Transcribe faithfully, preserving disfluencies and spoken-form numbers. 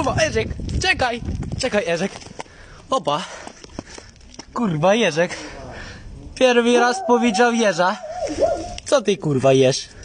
kurwa, Erzek, czekaj, czekaj, Erzek. Opa. Kurwa, Jerzek. Pierwszy raz powiedział jeża. Co ty kurwa jesz?